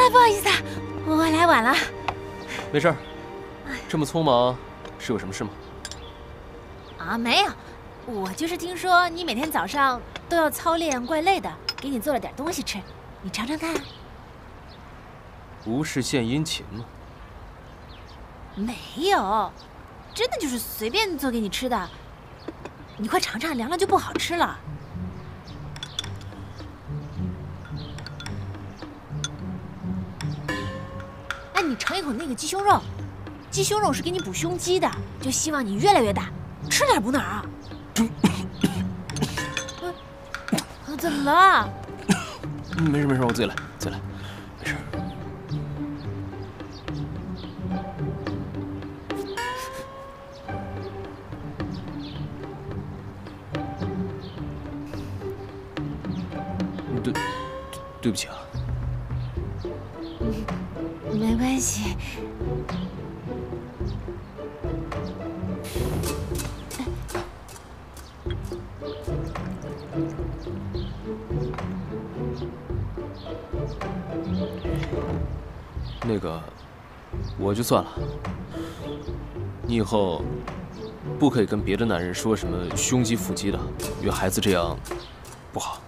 不好意思啊，我来晚了。 没事儿，这么匆忙，是有什么事吗？ 啊，没有，我就是听说你每天早上都要操练，怪累的，给你做了点东西吃，你尝尝看。 无事献殷勤吗？ 没有，真的就是随便做给你吃的。你快尝尝，凉了就不好吃了。哎，你尝一口那个鸡胸肉，鸡胸肉是给你补胸肌的，就希望你越来越大，吃哪儿补哪儿啊。怎么了？ 没事，我自己来，没事。对不起啊。 没关系。 那个，我就算了。你以后不可以跟别的男人说什么胸肌腹肌的，有孩子这样不好。